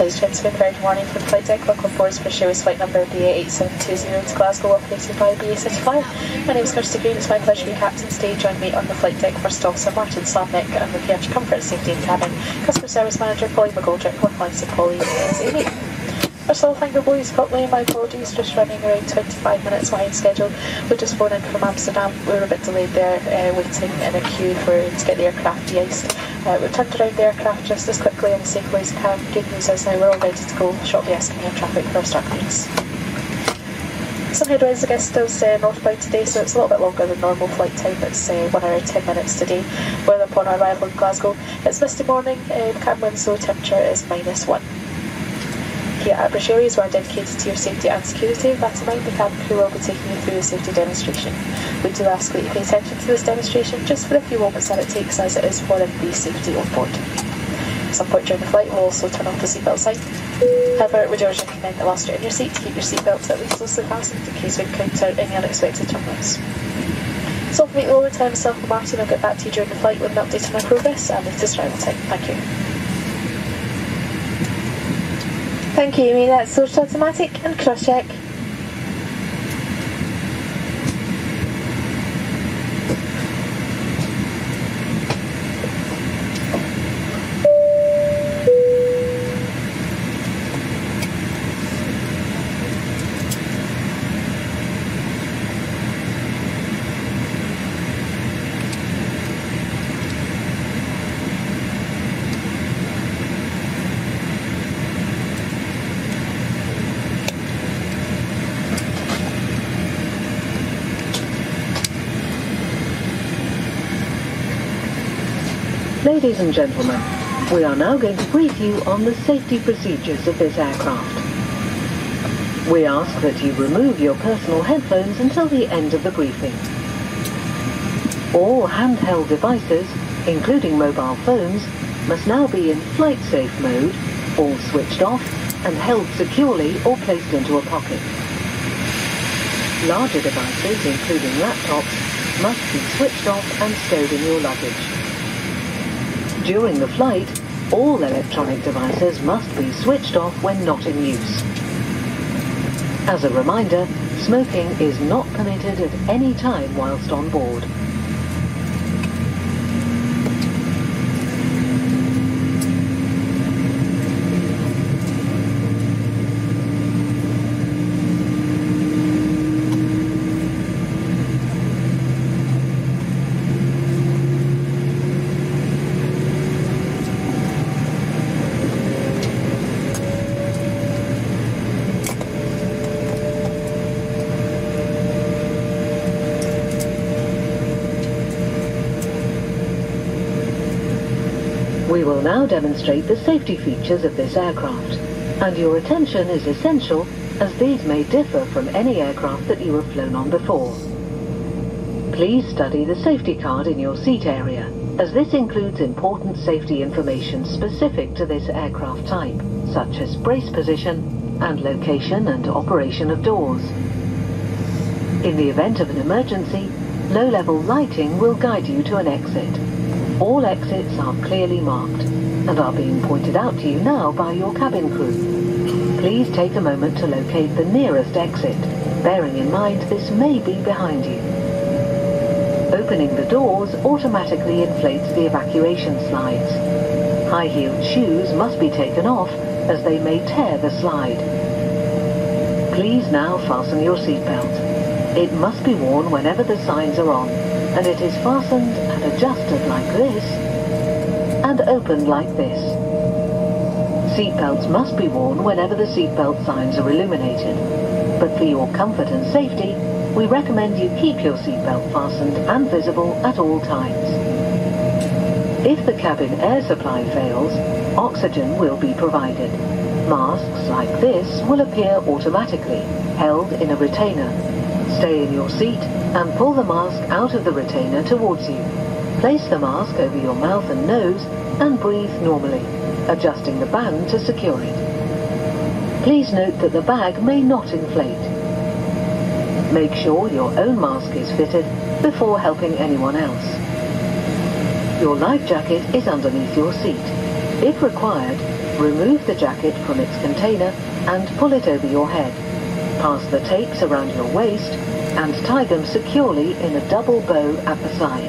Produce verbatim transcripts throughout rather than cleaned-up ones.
Ladies and gentlemen, very good morning from the flight deck. Welcome aboard for Airways flight number B A eight seven two zero to Glasgow, operated by B A CityFlyer. My name is Kirsty Green. It's my pleasure to be captain today. Join me on the flight deck First Officer Martin Slavnik and with you at your comfort, safety and cabin, Customer Service Manager Polly McGoldrick, with my Polly is Amy. First of all, thank you boys, Scotland. My apologies, just running around twenty-five minutes behind schedule. We just flown in from Amsterdam. We were a bit delayed there, uh, waiting in a queue for to get the aircraft de-iced. Uh, we turned around the aircraft just as quickly and safely as we can. Good news is now we're all ready to go, shortly asking air traffic for our start clearance. Some headwinds against us uh, northbound today, so it's a little bit longer than normal flight time. It's uh, one hour ten minutes today. Weather upon our arrival in Glasgow, it's misty morning, uh, cabin wind, so temperature is minus one. Here at British Airways, we are dedicated to your safety and security. With that in mind, the cabin crew will be taking you through a safety demonstration. We do ask that you pay attention to this demonstration just for the few moments that it takes, as it is for increased safety on board. At some point during the flight, we'll also turn off the seatbelt sign. However, we do urgently recommend that whilst you're in your seat, to keep your seatbelt at least closely fastened in case we encounter any unexpected turbulence. So, for the lower time, myself and Martin will get back to you during the flight with an update on our progress and latest arrival time. Thank you. Thank you, Amy. That's source automatic and cross check. Ladies and gentlemen, we are now going to brief you on the safety procedures of this aircraft. We ask that you remove your personal headphones until the end of the briefing. All handheld devices, including mobile phones, must now be in flight safe mode, all switched off and held securely or placed into a pocket. Larger devices, including laptops, must be switched off and stowed in your luggage. During the flight, all electronic devices must be switched off when not in use. As a reminder, smoking is not permitted at any time whilst on board. We will now demonstrate the safety features of this aircraft, and your attention is essential as these may differ from any aircraft that you have flown on before. Please study the safety card in your seat area, as this includes important safety information specific to this aircraft type, such as brace position and location and operation of doors. In the event of an emergency, low-level lighting will guide you to an exit. All exits are clearly marked and are being pointed out to you now by your cabin crew. Please take a moment to locate the nearest exit, bearing in mind this may be behind you. Opening the doors automatically inflates the evacuation slides. High-heeled shoes must be taken off as they may tear the slide. Please now fasten your seatbelt. It must be worn whenever the signs are on, and it is fastened and adjusted like this, and opened like this. Seatbelts must be worn whenever the seatbelt signs are illuminated, but for your comfort and safety, we recommend you keep your seatbelt fastened and visible at all times. If the cabin air supply fails, oxygen will be provided. Masks like this will appear automatically, held in a retainer. Stay in your seat and pull the mask out of the retainer towards you. Place the mask over your mouth and nose and breathe normally, adjusting the band to secure it. Please note that the bag may not inflate. Make sure your own mask is fitted before helping anyone else. Your life jacket is underneath your seat. If required, remove the jacket from its container and pull it over your head. Pass the tapes around your waist and tie them securely in a double bow at the side.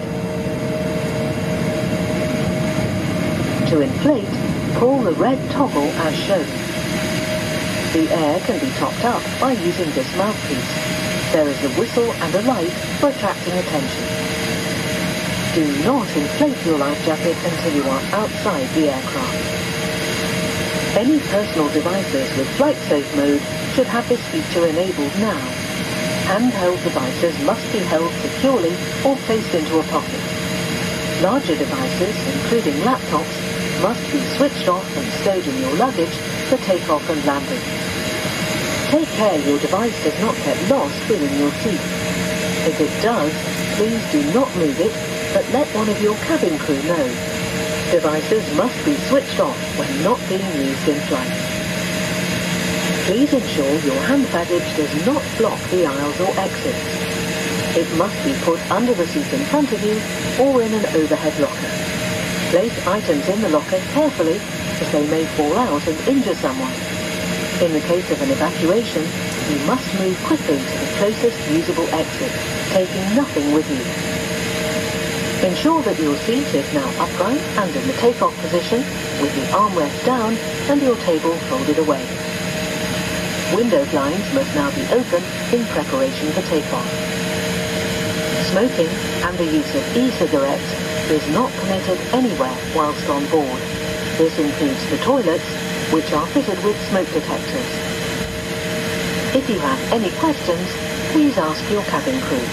To inflate, pull the red toggle as shown. The air can be topped up by using this mouthpiece. There is a whistle and a light for attracting attention. Do not inflate your life jacket until you are outside the aircraft. Any personal devices with flight safe mode should have this feature enabled now. Handheld devices must be held securely or placed into a pocket. Larger devices, including laptops, must be switched off and stowed in your luggage for takeoff and landing. Take care your device does not get lost within your seat. If it does, please do not move it, but let one of your cabin crew know. Devices must be switched off when not being used in flight. Please ensure your hand baggage does not block the aisles or exits. It must be put under the seat in front of you or in an overhead locker. Place items in the locker carefully, as they may fall out and injure someone. In the case of an evacuation, you must move quickly to the closest usable exit, taking nothing with you. Ensure that your seat is now upright and in the takeoff position, with the armrest down and your table folded away. Window blinds must now be open in preparation for takeoff. Smoking and the use of e-cigarettes is not permitted anywhere whilst on board. This includes the toilets, which are fitted with smoke detectors. If you have any questions, please ask your cabin crew.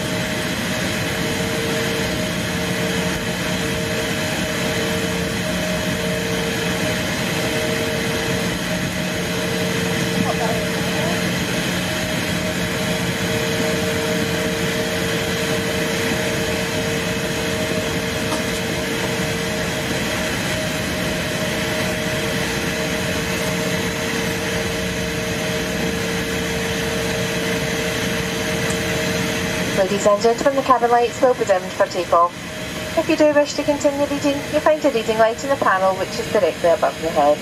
Ladies and gentlemen, the cabin lights will be dimmed for takeoff. If you do wish to continue reading, you'll find a reading light in the panel which is directly above your head.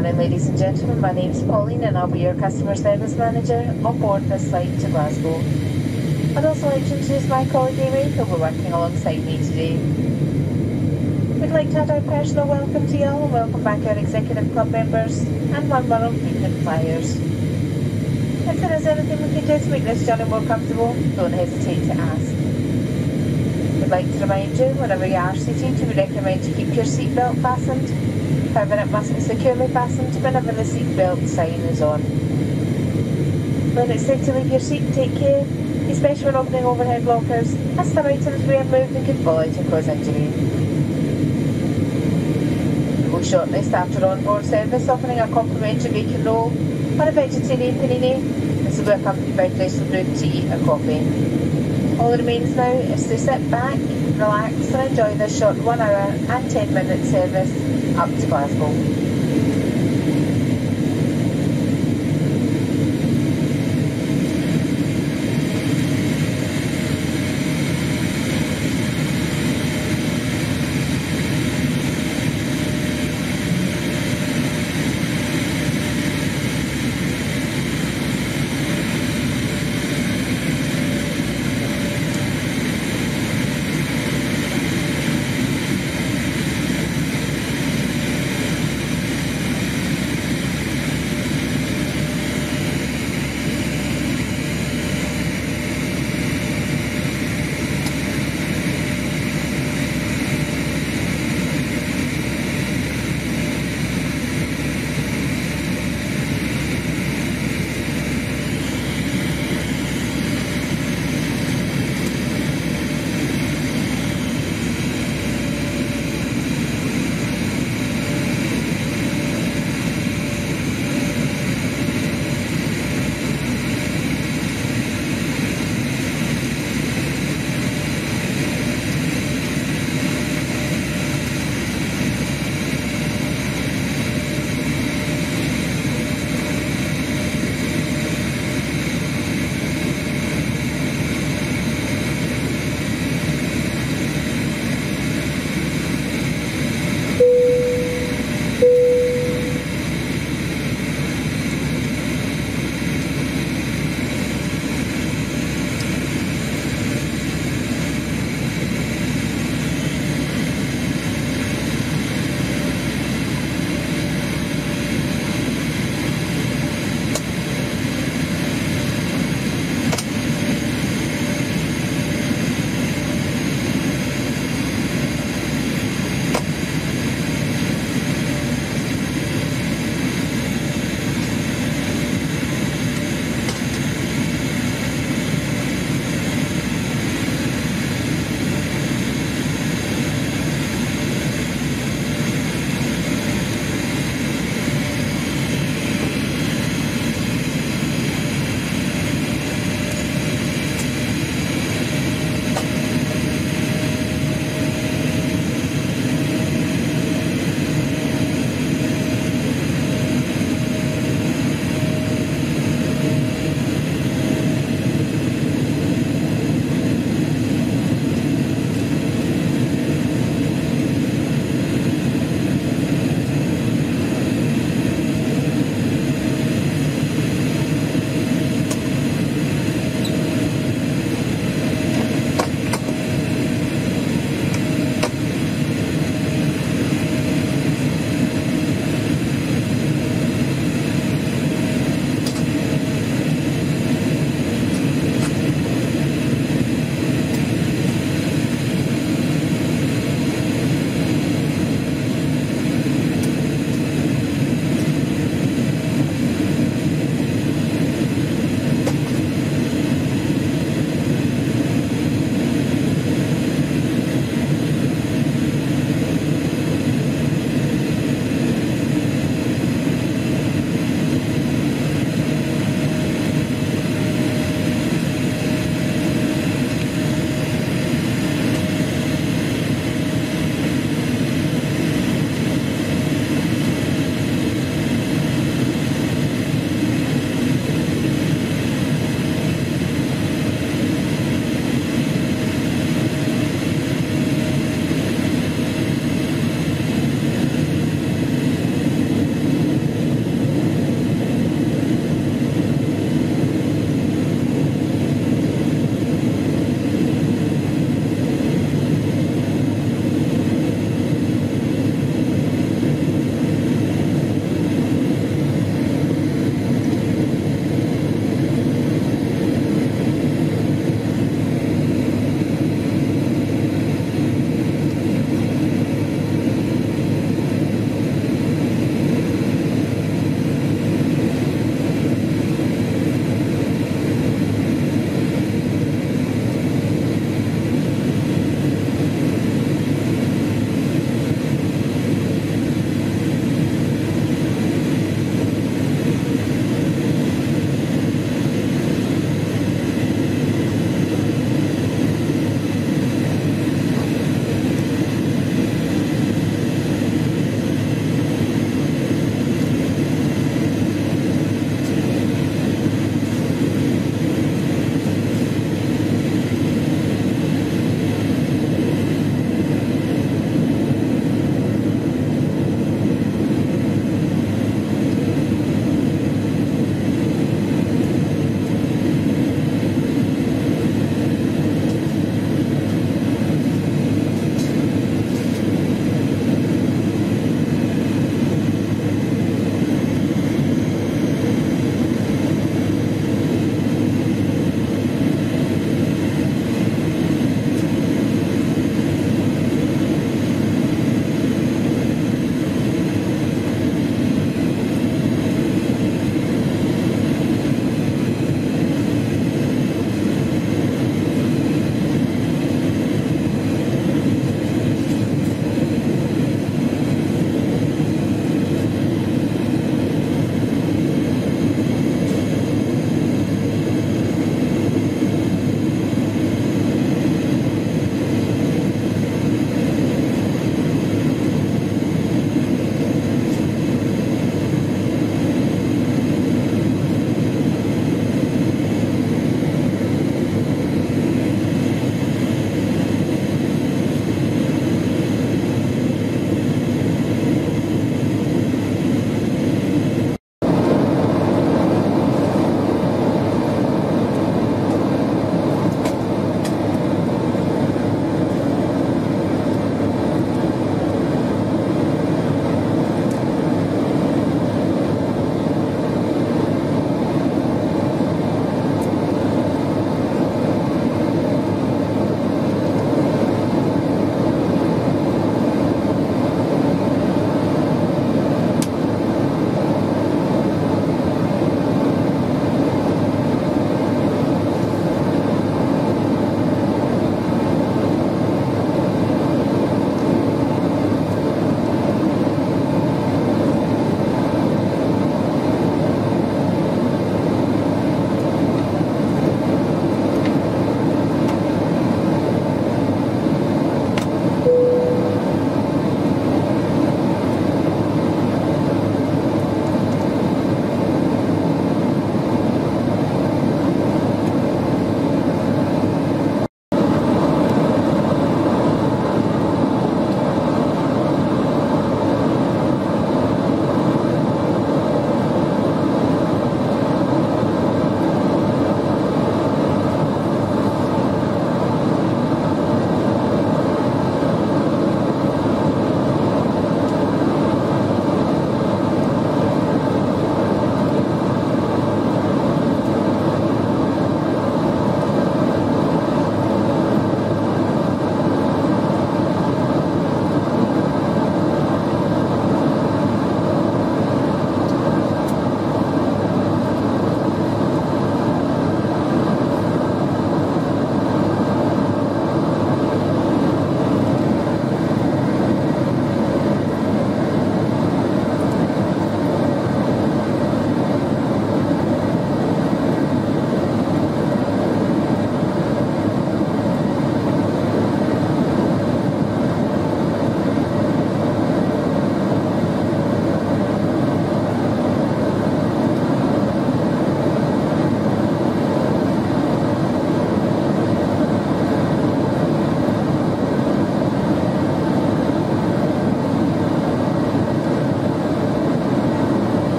morning, ladies and gentlemen. My name is Pauline and I'll be your customer service manager on board this flight to Glasgow. I'd also like to introduce my colleague Amy, who will be working alongside me today. We'd like to add our personal welcome to you all and welcome back our executive club members and one of our own frequent flyers. If there is anything we can do to make this journey more comfortable, don't hesitate to ask. We'd like to remind you, whenever you are seated, we recommend you keep your seatbelt fastened. However, it must be securely fastened whenever the seatbelt sign is on. When it's safe to leave your seat, take care, especially when opening overhead lockers, as some items may have moved and could fall out and cause injury. We will shortly start our on-board service offering a complimentary bacon roll or a vegetarian panini. This will be accompanied by freshly brewed tea or coffee. All that remains now is to sit back, relax and enjoy this short one hour and ten minute service up to Glasgow.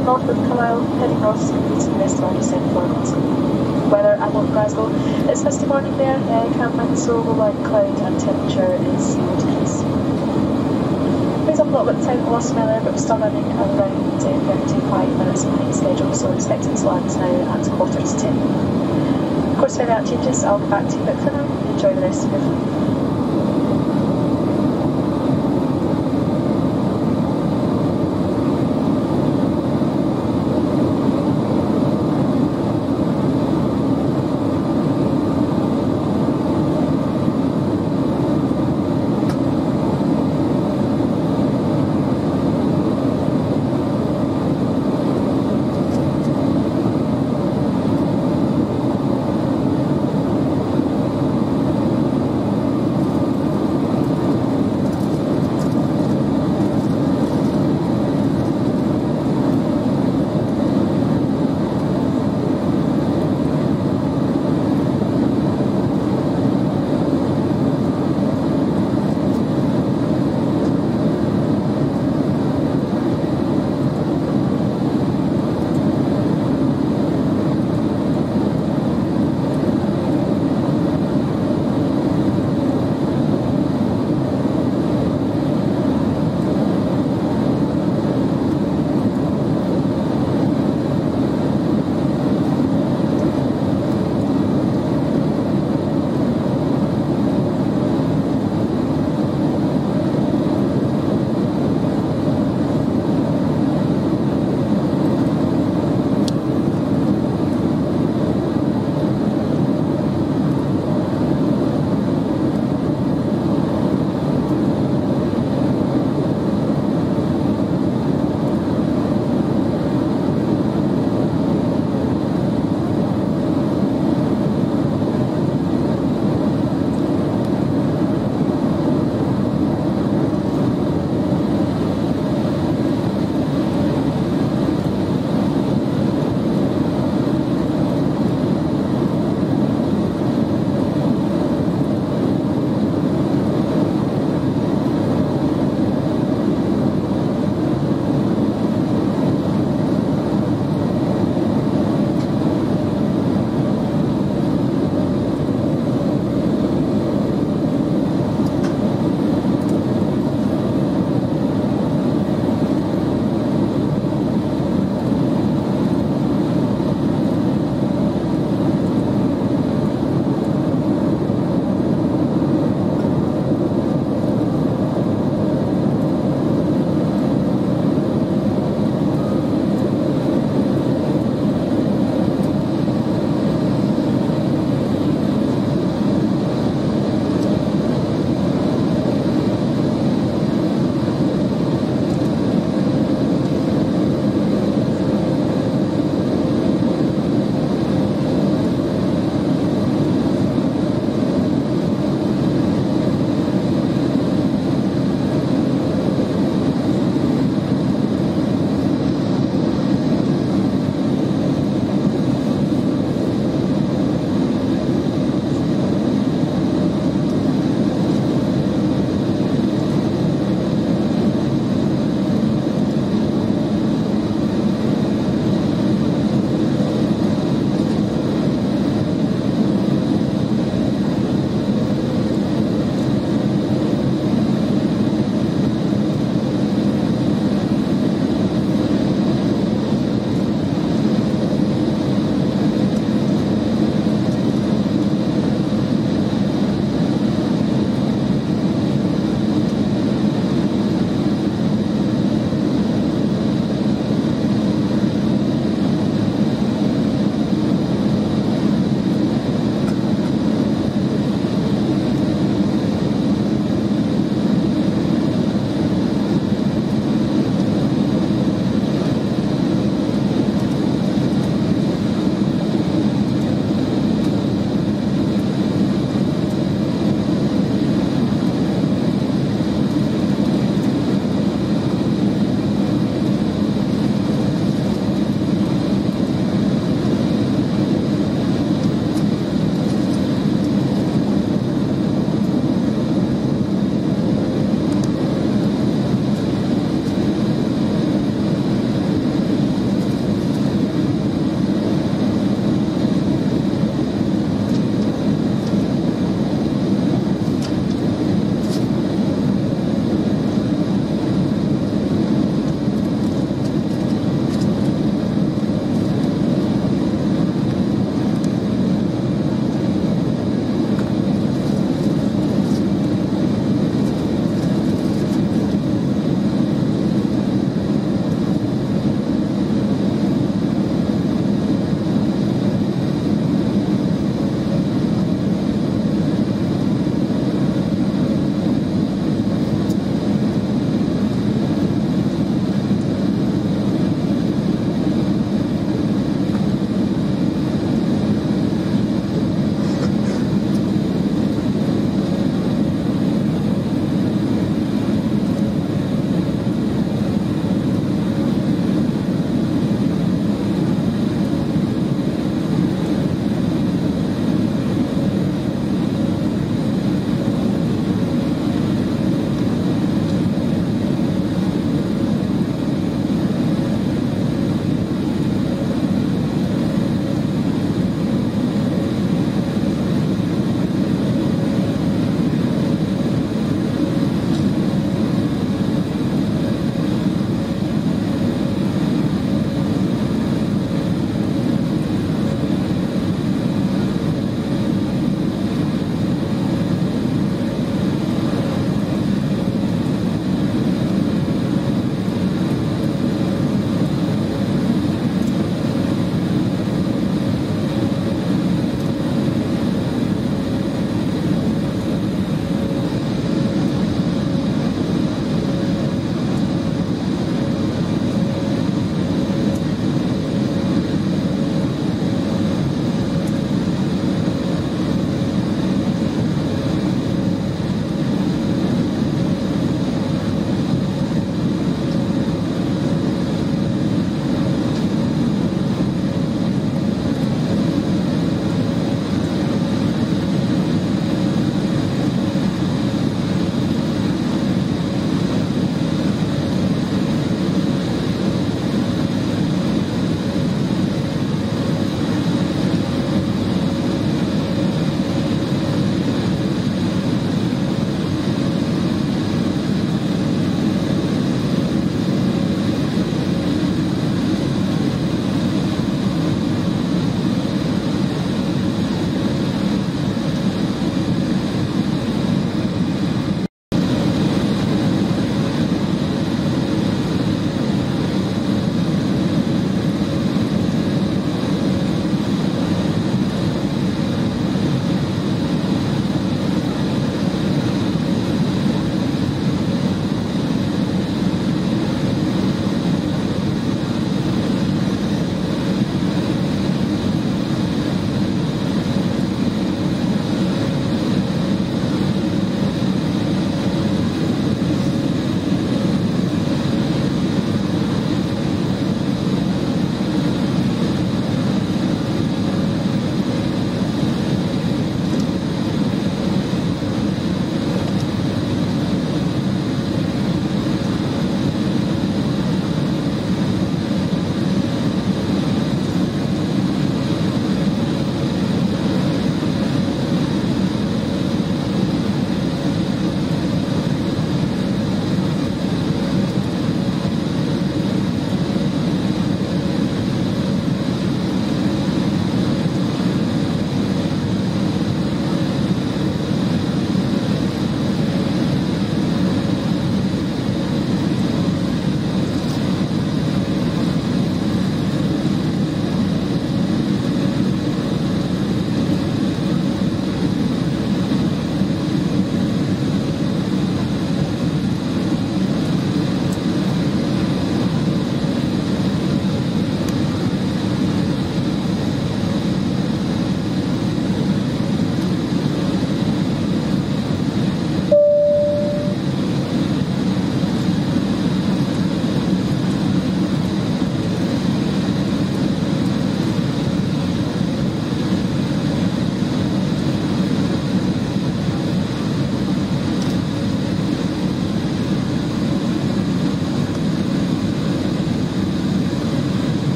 heading north with Carlisle, heading north to complete the rest of our descent for Glasgow. Weather at North Glasgow, it's misty morning there, uh, camp winds so low light cloud and temperature is zero degrees. Brings up a little bit of time at the last smeller, but we're still running around uh, thirty-five minutes behind schedule, so expecting to land now at quarter to ten. Of course, when that changes, I'll be back to you, but for now, enjoy the rest of your flight.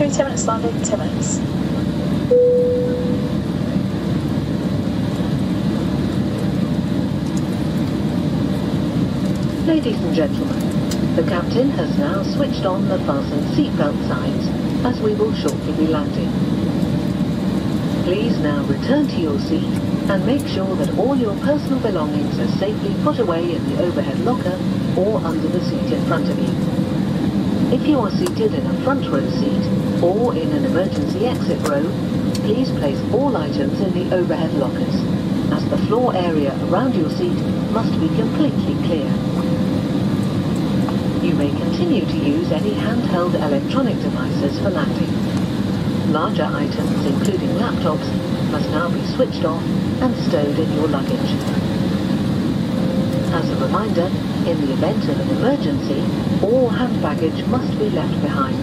Runway ten minutes landing, ten minutes. Ladies and gentlemen, the captain has now switched on the fasten seatbelt signs as we will shortly be landing. Please now return to your seat and make sure that all your personal belongings are safely put away in the overhead locker or under the seat in front of you. If you are seated in a front row seat or in an emergency exit row, please place all items in the overhead lockers, as the floor area around your seat must be completely clear. You may continue to use any handheld electronic devices for landing. Larger items, including laptops, must now be switched off and stowed in your luggage. As a reminder, in the event of an emergency, all hand baggage must be left behind.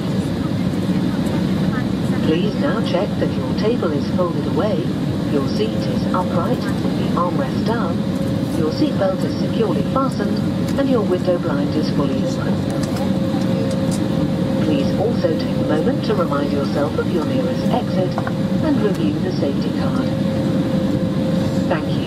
Please now check that your table is folded away, your seat is upright with the armrest down, your seatbelt is securely fastened, and your window blind is fully open. Please also take a moment to remind yourself of your nearest exit and review the safety card. Thank you.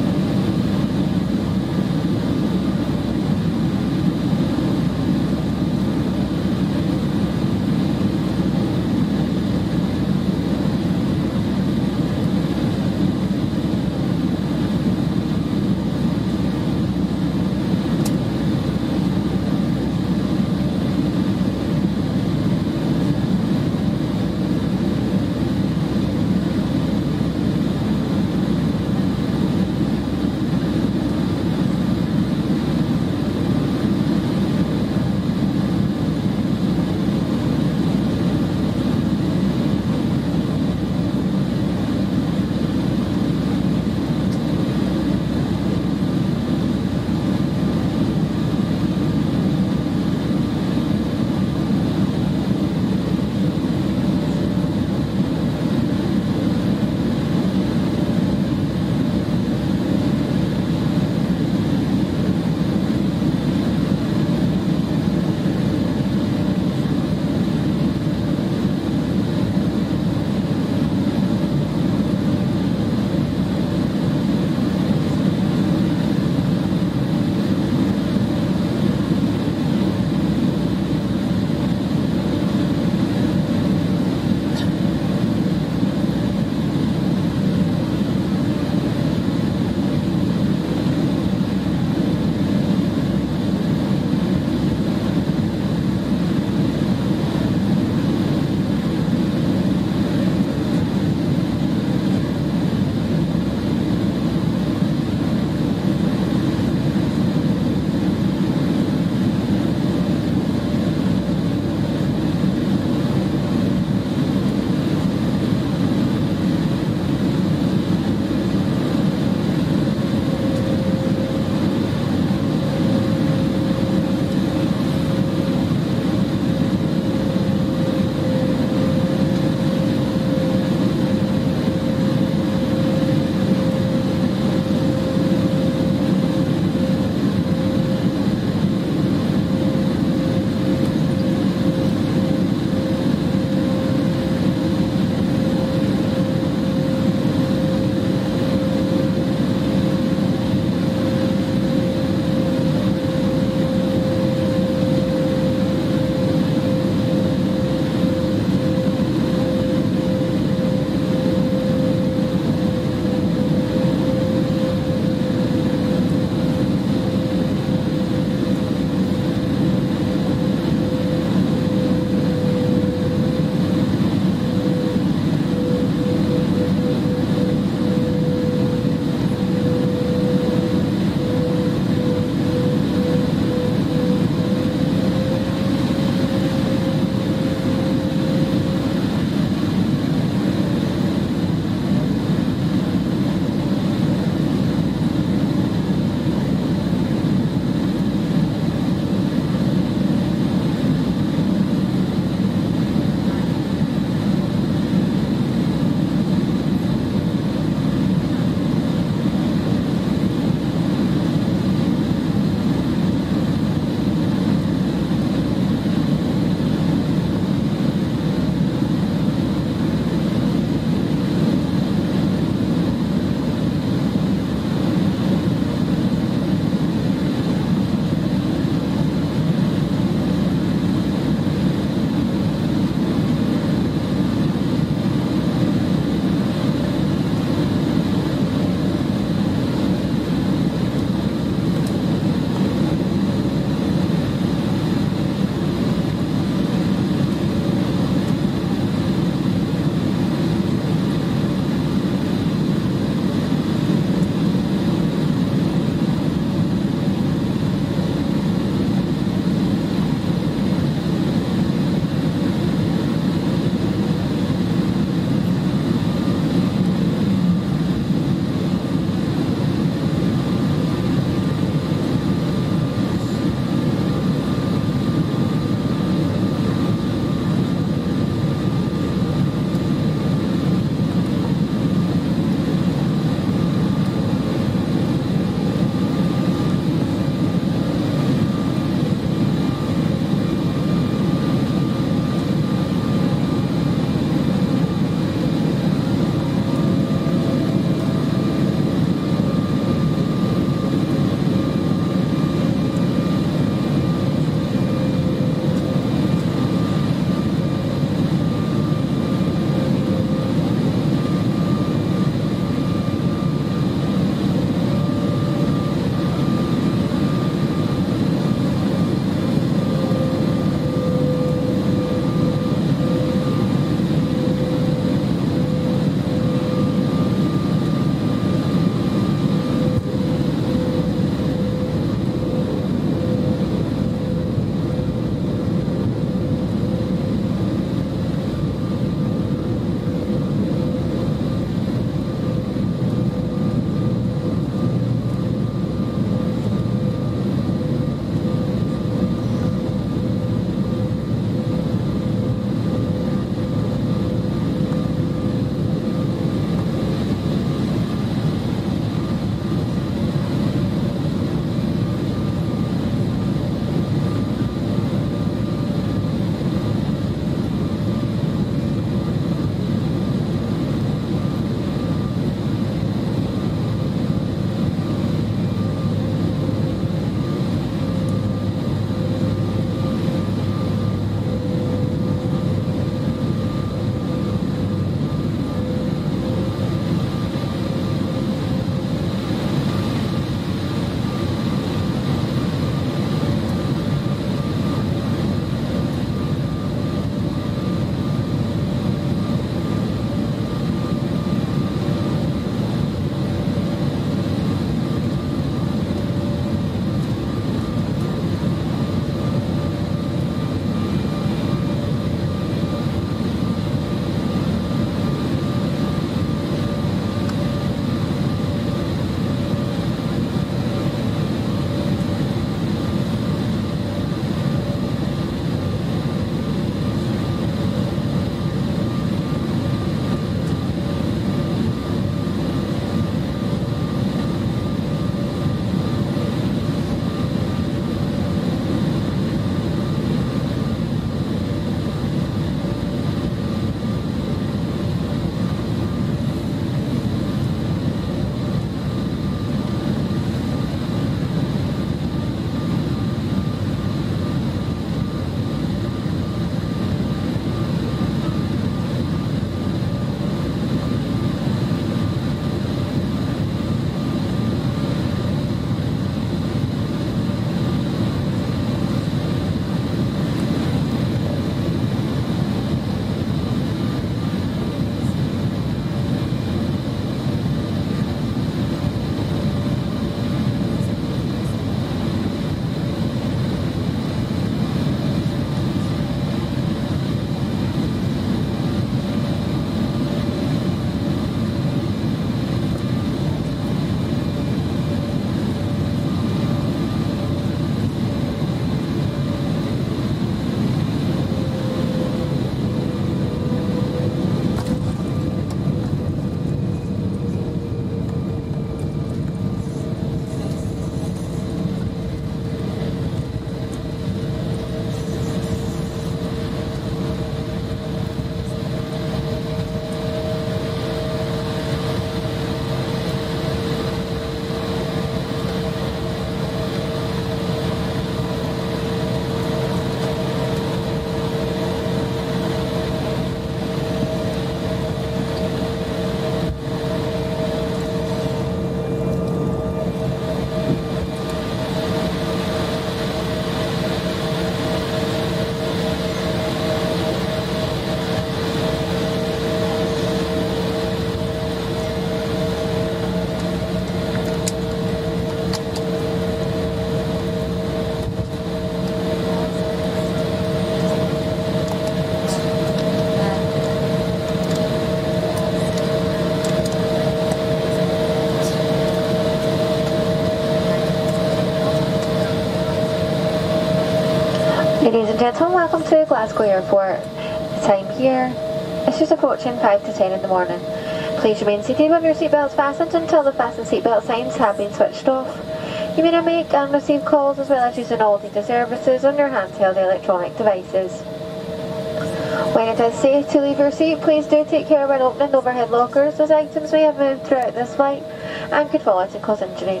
and gentlemen, welcome to Glasgow Airport. The time here is just approaching five to ten in the morning. Please remain seated with your seatbelts fastened until the fasten seatbelt signs have been switched off. You may now make and receive calls as well as using all data services on your handheld electronic devices. When it is safe to leave your seat, please do take care when opening overhead lockers, as items may have moved throughout this flight and could fall out and cause injury.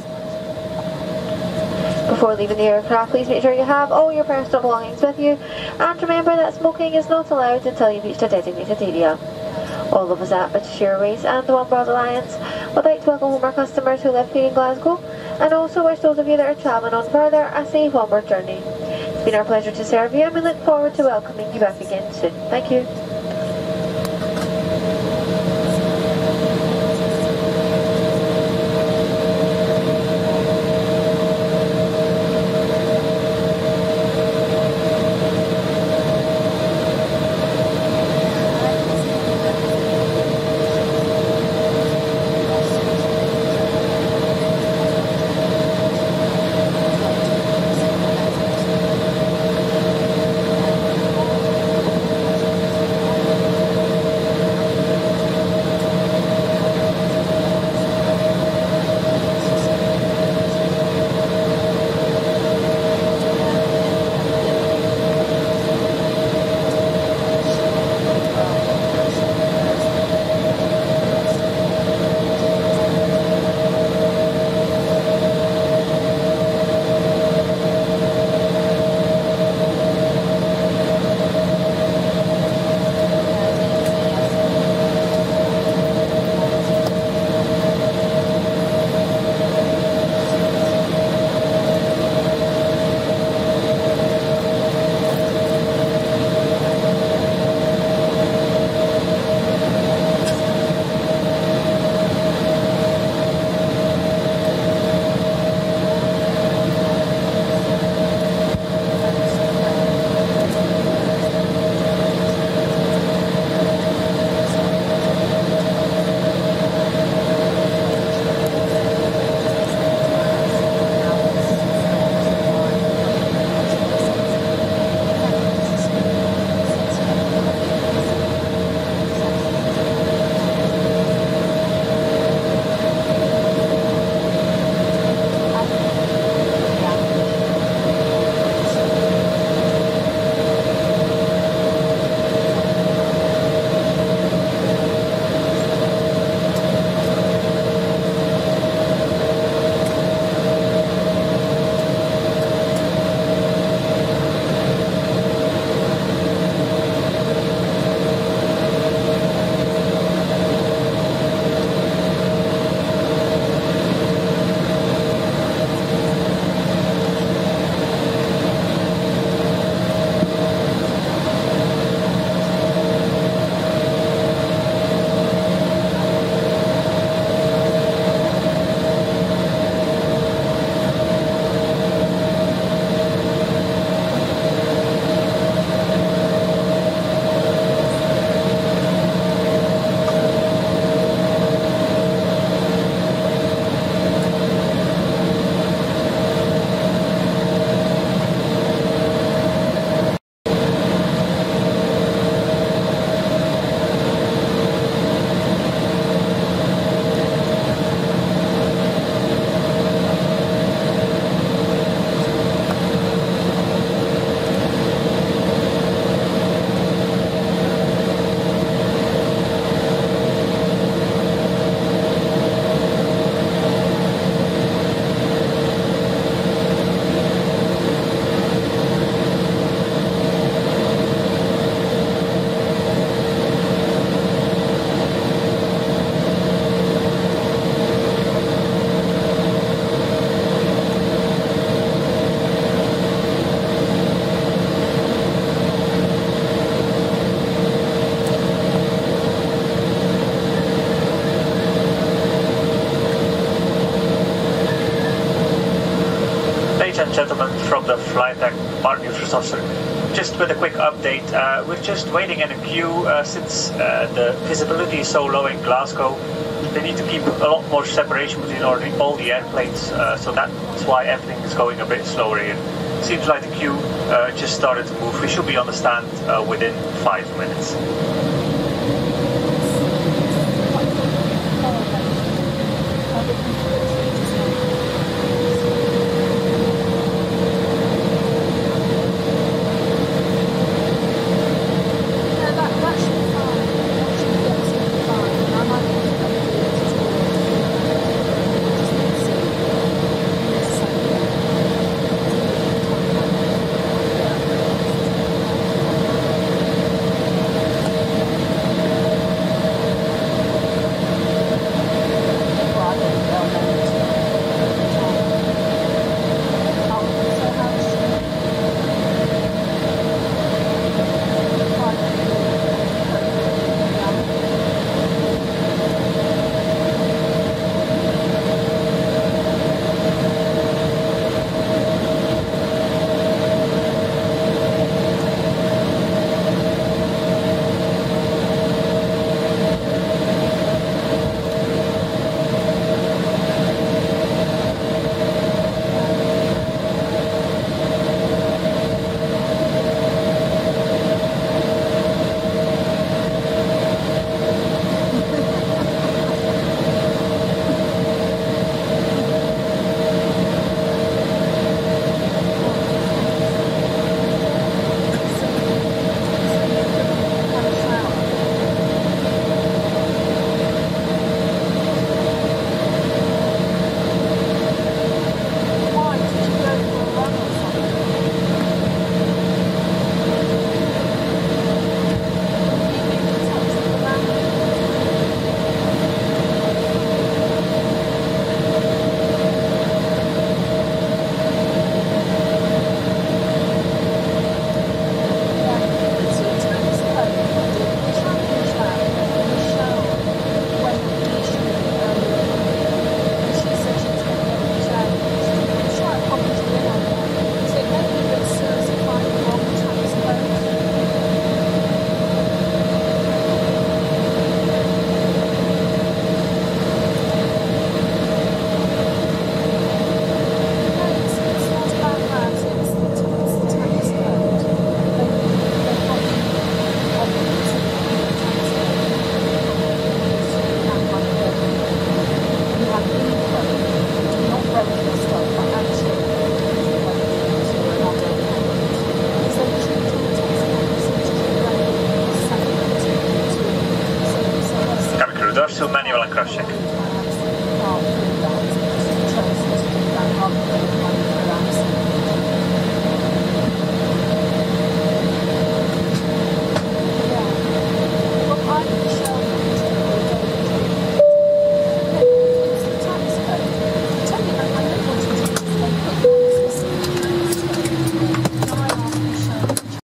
Before leaving the aircraft, please make sure you have all your personal belongings with you, and remember that smoking is not allowed until you've reached a designated area. All of us at British Airways and the One World Alliance would like to welcome home our customers who live here in Glasgow, and also wish those of you that are travelling on further a safe onward journey. It's been our pleasure to serve you, and we look forward to welcoming you back again soon. Thank you. Ladies and gentlemen from the flight deck, our news officer. Just with a quick update, uh, we're just waiting in a queue uh, since uh, the visibility is so low in Glasgow. They need to keep a lot more separation between all the, all the airplanes, uh, so that's why everything is going a bit slower here. Seems like the queue uh, just started to move. We should be on the stand uh, within five minutes. Manual and cross check.